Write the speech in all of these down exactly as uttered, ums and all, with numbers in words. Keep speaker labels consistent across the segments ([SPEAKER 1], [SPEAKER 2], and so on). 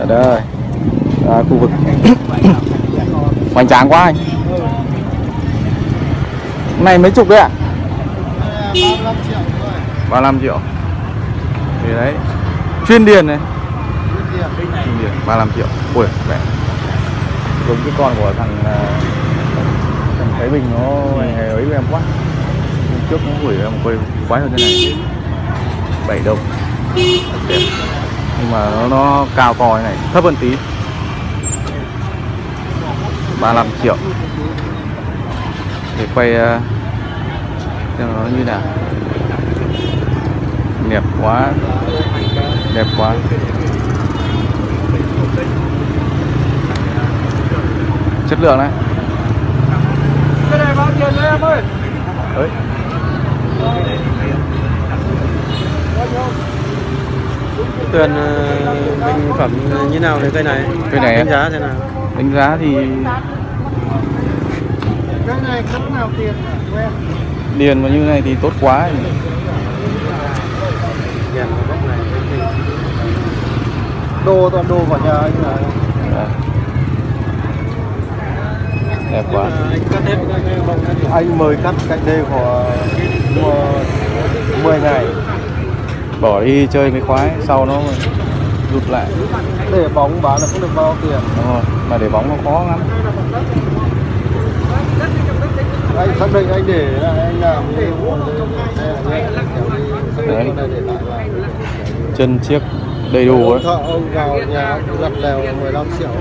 [SPEAKER 1] Đây là khu vực hoành tráng quá anh. Này mấy chục đấy ạ? ba mươi lăm triệu. Thì đấy, chuyên điền này. Chuyên điền ba mươi lăm triệu. Ui, mẹ. Giống cái con của thằng thằng Thái Bình nó hề ấy với em quá. Hôm trước nó gửi em quay quái hơn thế này. bảy đồng. Đẹp. Nhưng mà nó, nó cao to như này, thấp hơn tí. ba mươi lăm triệu. Để quay uh, xem nó như nào. Đẹp quá. Đẹp quá. Chất lượng đấy.
[SPEAKER 2] Cái này bao tiền đấy em ơi?
[SPEAKER 1] Đấy.
[SPEAKER 2] Tuyền bình phẩm như nào về cây này?
[SPEAKER 1] Cây này
[SPEAKER 2] đánh giá thế nào?
[SPEAKER 1] Đánh giá thì
[SPEAKER 2] cái này cấp nào tiền hả?
[SPEAKER 1] điền mà như này thì tốt quá.
[SPEAKER 2] Đồ toàn đồ của nhà anh là
[SPEAKER 1] à. Đẹp quá.
[SPEAKER 2] Anh cắt hết anh mời cắt cách đây của mười ngày.
[SPEAKER 1] Bỏ đi chơi mấy khoái, sau nó rụt lại.
[SPEAKER 2] Để bóng bán là không được bao tiền.
[SPEAKER 1] Đúng rồi, mà để bóng nó khó lắm.
[SPEAKER 2] Anh xác định anh để anh làm như
[SPEAKER 1] đấy. Chân chiếc đầy đủ ấy.
[SPEAKER 2] Thợ ông vào nhà gặt lèo mười lăm triệu.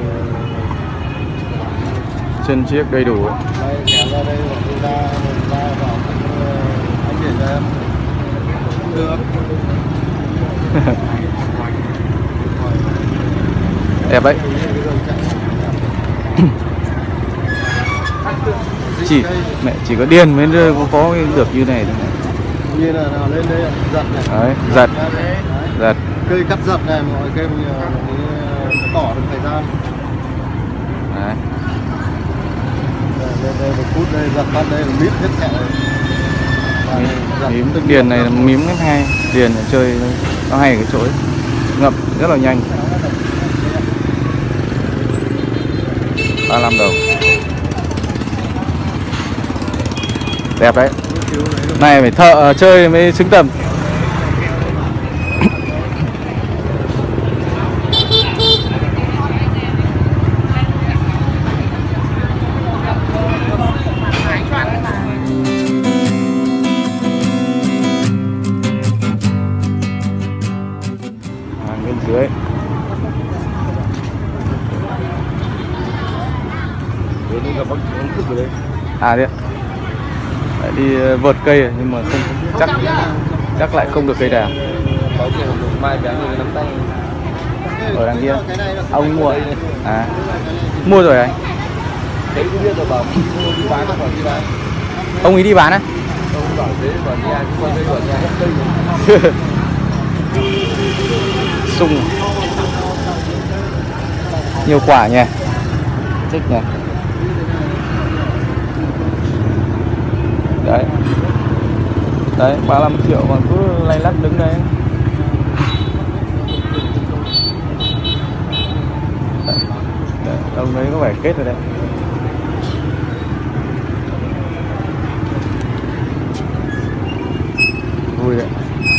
[SPEAKER 1] Chân chiếc đầy đủ ấy.
[SPEAKER 2] Đây, kéo ra đây ra ra vào anh để cho em. Được.
[SPEAKER 1] Đẹp đấy. Chỉ mẹ chỉ có điền mới có, có được như này thôi.
[SPEAKER 2] Như là nào lên đây giật này.
[SPEAKER 1] Đấy, giật. Giật.
[SPEAKER 2] Cây cắt giật này mọi cây tỏ được thời gian.
[SPEAKER 1] Đấy.
[SPEAKER 2] Lên đây một phút đây giật phát đây là mít hết sẹo.
[SPEAKER 1] Mím điền này là mím cái hay, điền chơi nó hay ở cái chỗ ấy. Ngập rất là nhanh. ba mươi lăm đồng. Đẹp đấy. Này phải thợ chơi mới xứng tầm. Bên dưới. À đấy. Lại đi vợt cây nhưng mà không chắc chắc lại không được cây đào.
[SPEAKER 2] Mai bán người nắm tay.
[SPEAKER 1] Ở đằng kia. Ông mua à? Mua rồi anh?
[SPEAKER 2] Đấy cũng biết rồi bảo đi bán không phải đi bán.
[SPEAKER 1] Ông ấy đi bán á?
[SPEAKER 2] Ông bảo thế bảo nhà quay đây bảo nhà hết cây.
[SPEAKER 1] Sung. Nhiều quả nhỉ. Thích nhỉ. Đấy. Đấy, ba mươi lăm triệu mà cứ lay lắt đứng đấy. Đấy. Đấy, ông đấy có vẻ kết rồi đấy. Vui đấy.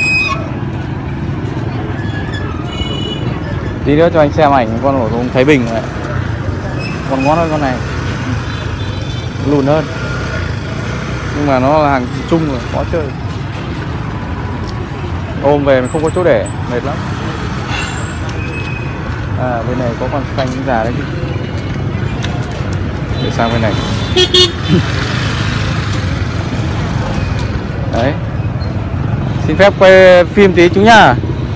[SPEAKER 1] Tí nữa cho anh xem ảnh con của ông Thái Bình này. Con ngon hơn con này. Lùn hơn. Nhưng mà nó là hàng chung rồi, khó chơi. Ôm về mình không có chỗ để, mệt lắm. À, bên này có con xanh già đấy chứ. Để sang bên này. Đấy. Xin phép quay phim tí chú nhá.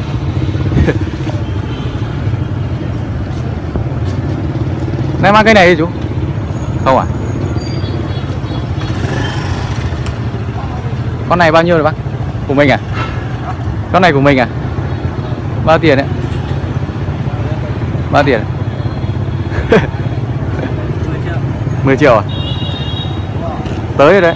[SPEAKER 1] Này mang cái này đi chú. Không à? Con này bao nhiêu rồi bác? Của mình à? Con này của mình à? Bao tiền đấy? Bao tiền? mười triệu à? Tới rồi đấy.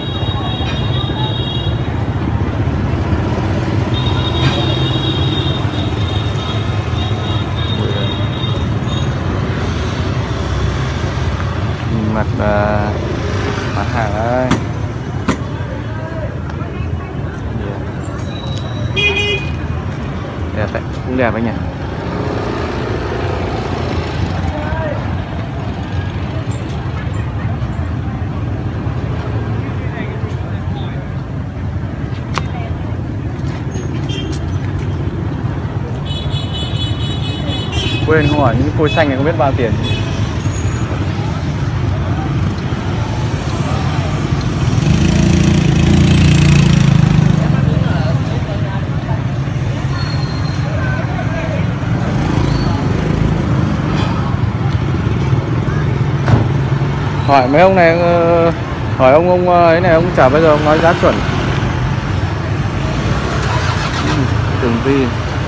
[SPEAKER 1] và bán hàng đây. Đẹp đấy, cũng đẹp anh nhỉ. Quên không hỏi những phôi xanh này không biết bao tiền. Hỏi mấy ông này, hỏi ông ông ấy này, ông chả bây giờ ông nói giá chuẩn. Tường vi.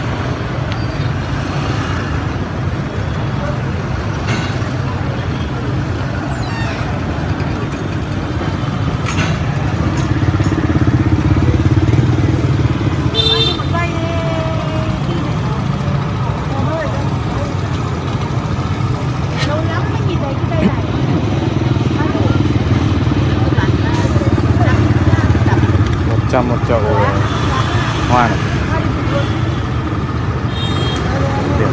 [SPEAKER 1] Trăm một chậu hoa này. Đẹp.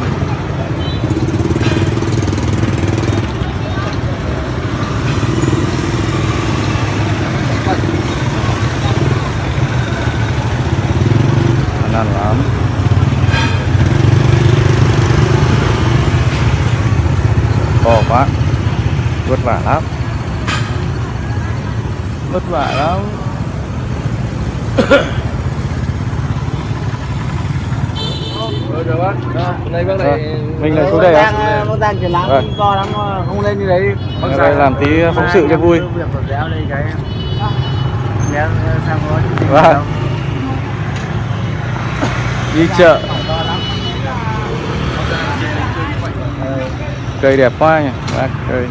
[SPEAKER 1] Ăn lắm. To quá. Vất vả lắm. Vất vả lắm.
[SPEAKER 2] Rồi được bác. Đây bác này
[SPEAKER 1] mình là xuống đây á.
[SPEAKER 2] Bác đang triển lãm
[SPEAKER 1] Vâng.
[SPEAKER 2] to lắm, không lên như đấy.
[SPEAKER 1] Bác đây làm tí phóng sự cho vui.
[SPEAKER 2] Việc của déo đây cái. Déo sang thôi.
[SPEAKER 1] Vâng. Đi chợ. Cây đẹp quá nhỉ. Bác cây.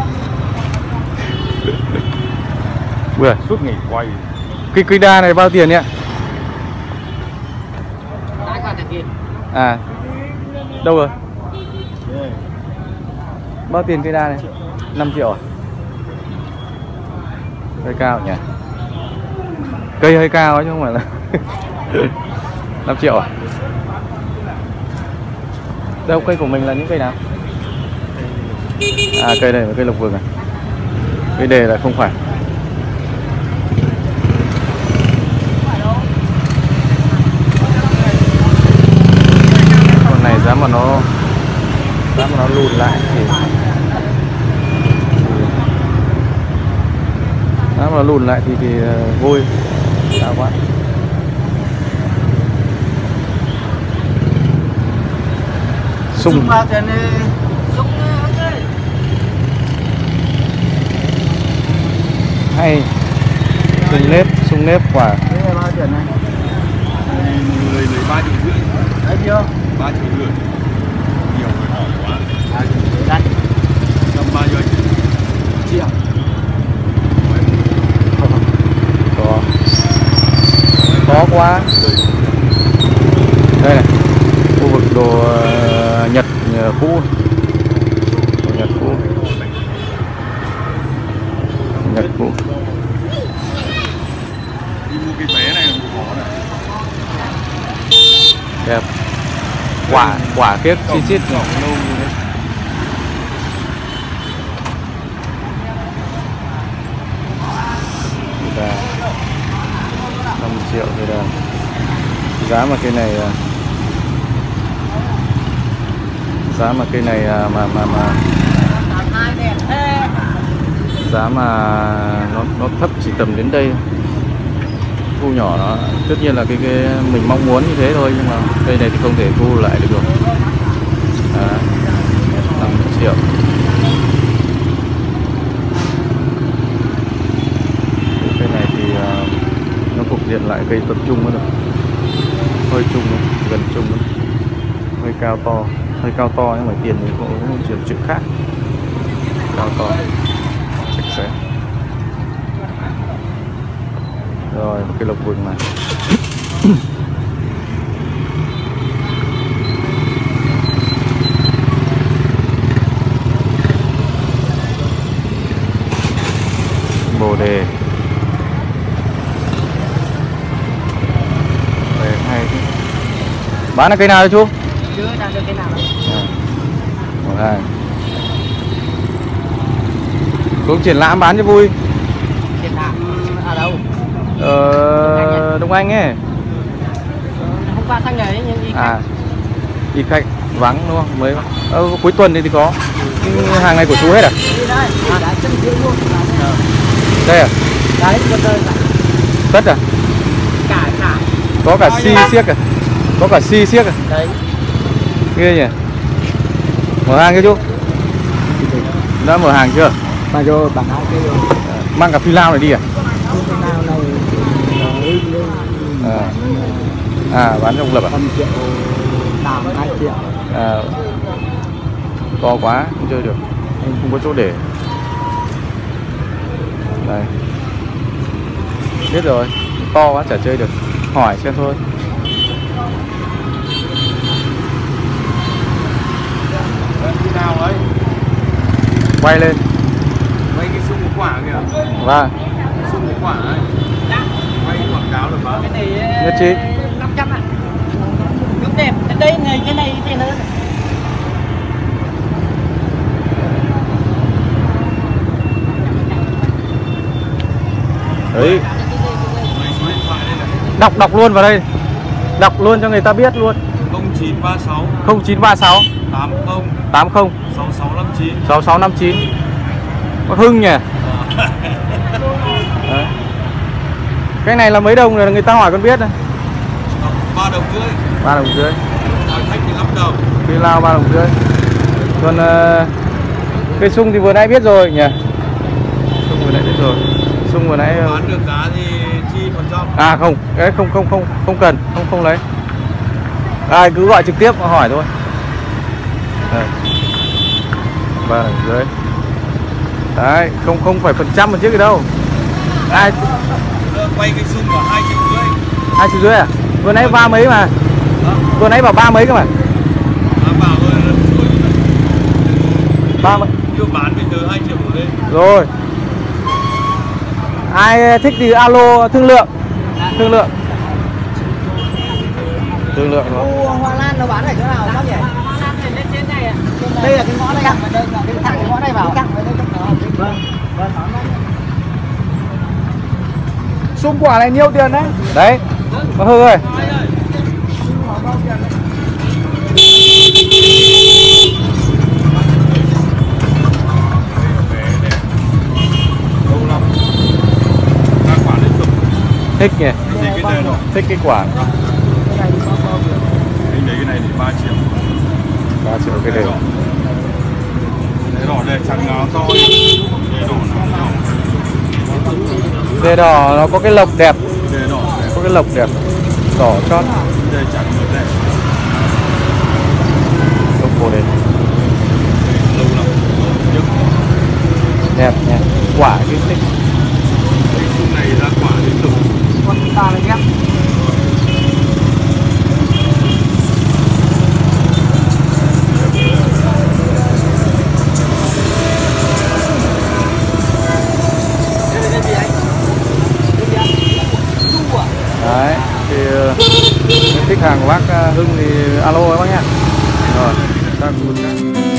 [SPEAKER 1] Vừa suốt ngày quay. Cái cây đa này bao tiền nhỉ? À, đâu rồi? Bao tiền cây đa này? năm triệu à? Hơi cao nhỉ? Cây hơi cao ấy chứ không phải là năm triệu à? Đâu, cây của mình là những cây nào? À, cây này là cây lộc vừng à? Cây đề là không phải. Con này giá mà nó giá mà nó lùn lại thì giá mà nó lùn lại thì thì uh, vui. Cao quá. Sung
[SPEAKER 2] bao tiền đi. Sung
[SPEAKER 1] hay. Sung nếp, sung nếp quả.
[SPEAKER 2] Đây là bao tiền này?
[SPEAKER 3] Người lấy ba triệu rưỡi.
[SPEAKER 2] Đấy chưa?
[SPEAKER 3] ba triệu rưỡi. Nhiều người hỏi quá.
[SPEAKER 2] ba triệu rưỡi đắt.
[SPEAKER 3] Tầm bao nhiêu anh?
[SPEAKER 2] Triệu.
[SPEAKER 1] Có. Có quá. Đây này. Khu vực đồ uh, Nhật uh, cũ. Đồ Nhật cũ. Nhật cũ.
[SPEAKER 3] Đi mua cái vé này cũng khó này.
[SPEAKER 1] Đẹp. Quả quả kiếp chi chít
[SPEAKER 3] lâu như thế.
[SPEAKER 1] năm triệu thì là giá mà cây này giá mà cây này mà mà mà giá mà nó nó thấp chỉ tầm đến đây. Thu nhỏ nó tất nhiên là cái, cái mình mong muốn như thế thôi, nhưng mà cây này thì không thể thu lại được rồi. năm triệu. Cây này thì uh, nó phục diện lại cây tập trung nữa, hơi trung gần trung nữa. Hơi cao to, hơi cao to nhưng mà tiền thì cũng có một chuyện chuyện khác. Cao to sạch sẽ. Rồi một cái lộc vừng này. đề. Đề hay. Bán là cây nào đấy chú?
[SPEAKER 2] Chưa đang được cái nào.
[SPEAKER 1] Một hai. Xuống triển lãm bán cho vui.
[SPEAKER 2] Triển lãm ở đâu?
[SPEAKER 1] Ờ, Đông Anh ấy.
[SPEAKER 2] Hôm qua sang ngày nhưng đi
[SPEAKER 1] À, ít khách vắng đúng không? Mới ờ, cuối tuần thì, thì có. Nhưng hàng này của chú hết à?
[SPEAKER 2] đi đây. À, đã chân dưới luôn.
[SPEAKER 1] Đây à?
[SPEAKER 2] Đấy, một đời cả.
[SPEAKER 1] Tất à?
[SPEAKER 2] Cả cả.
[SPEAKER 1] Có cả xi xiếc à? Có cả xi xiếc à?
[SPEAKER 2] Đấy.
[SPEAKER 1] Ghê nhỉ? Mở hàng chưa chú? Đã mở hàng chưa?
[SPEAKER 2] Mà rồi bạn hai cái rồi.
[SPEAKER 1] Mang cả phi lao này đi à?
[SPEAKER 2] Cái nào này
[SPEAKER 1] À, à bán cho ông Lập à?
[SPEAKER 2] năm triệu, làm hai triệu.
[SPEAKER 1] À, to quá, không chơi được. Không có chỗ để. Đây. Biết rồi, to quá chả chơi được. Hỏi xem thôi.
[SPEAKER 3] Cái nào đấy?
[SPEAKER 1] Quay lên.
[SPEAKER 3] Quay cái xung một quả kìa.
[SPEAKER 1] Vâng.
[SPEAKER 3] Xung một quả ấy. Quay cái quảng cáo được mà.
[SPEAKER 2] Cái này
[SPEAKER 1] Nhất trí.
[SPEAKER 2] năm trăm ạ. Đúng đẹp. Cái đây này, cái này tiền hơn.
[SPEAKER 1] Đấy.
[SPEAKER 3] Lấy số điện thoại đây này.
[SPEAKER 1] Đọc đọc luôn vào đây. Đọc luôn cho người ta biết luôn.
[SPEAKER 3] không chín ba sáu
[SPEAKER 1] không chín ba sáu
[SPEAKER 3] tám không
[SPEAKER 1] tám không
[SPEAKER 3] sáu sáu năm chín.
[SPEAKER 1] sáu sáu năm chín. Có Hưng nhỉ? Đấy. Cái này là mấy đồng rồi người ta hỏi con biết này.
[SPEAKER 3] ba đồng rưỡi.
[SPEAKER 1] ba đồng rưỡi.
[SPEAKER 3] Hỏi khách thì năm đồng.
[SPEAKER 1] Phi lao ba đồng rưỡi. Còn uh, cây sung thì vừa nãy biết rồi nhỉ? Sung vừa nãy biết rồi. Sung vừa nãy uh...
[SPEAKER 3] Bán được giá thì chi phần trăm.
[SPEAKER 1] À không, cái không không không không cần, không không lấy. Ai cứ gọi trực tiếp mà hỏi thôi. Đây. ba đồng rưỡi. Đấy, không không phải phần trăm một chiếc gì đâu. Ai
[SPEAKER 3] Quay cái xung vào hai triệu rưỡi.
[SPEAKER 1] hai triệu rưỡi à? Vừa nãy ba mấy mà. Vừa nãy bảo ba mấy cơ mà.
[SPEAKER 3] À, bảo rồi.
[SPEAKER 1] Ba mấy.
[SPEAKER 3] Yêu bán bây giờ hai triệu lên.
[SPEAKER 1] Rồi. Ai thích thì alo thương lượng. Thương lượng. Thương lượng rồi.
[SPEAKER 2] Ô, Hoa Lan nó bán ở chỗ nào bác nhỉ? Hoa Lan thì lên trên này ạ. Đây là cái ngõ đây ạ. Đây là cái thẳng cái ngõ đây vào. Vâng. Vâng.
[SPEAKER 1] Xung quả này nhiêu tiền đấy? Đấy. Có Hưng ơi. Thích nhỉ?
[SPEAKER 3] Thì cái này nó
[SPEAKER 1] Thích cái quả.
[SPEAKER 3] anh lấy cái này thì ba triệu.
[SPEAKER 1] ba triệu cái đều.
[SPEAKER 3] Đấy đỏ đây trắng áo to. Đây đỏ nó nhỏ.
[SPEAKER 1] Dê đỏ nó có cái lộc đẹp.
[SPEAKER 3] Đây đỏ này.
[SPEAKER 1] Có cái lộc đẹp. Đỏ chót.
[SPEAKER 3] Đây trắng nữa đây.
[SPEAKER 1] Lộc bồ đề.
[SPEAKER 3] Lâu lắm.
[SPEAKER 1] Đẹp nha. Quả cái thích.
[SPEAKER 3] Cái xung này ra quả liên tục.
[SPEAKER 2] Con ta là ghép.
[SPEAKER 1] Đấy, thì uh, thích hàng của bác uh, Hưng thì alo các bác nhá. Rồi, các